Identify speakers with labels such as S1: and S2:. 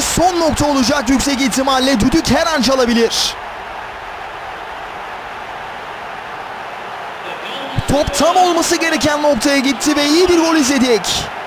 S1: son nokta olacak yüksek ihtimalle. Düdük her an çalabilir. Top tam olması gereken noktaya gitti ve iyi bir gol izledik.